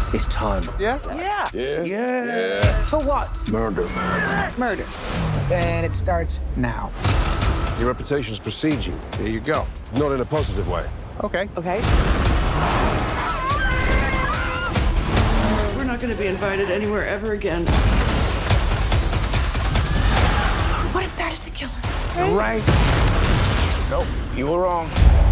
It's time. Yeah? Yeah. Yeah. For what? Murder. Murder. And it starts now. Your reputations precede you. There you go. Not in a positive way. Okay. Okay. We're not going to be invited anywhere ever again. What if that is the killer? Right. Nope, you were wrong.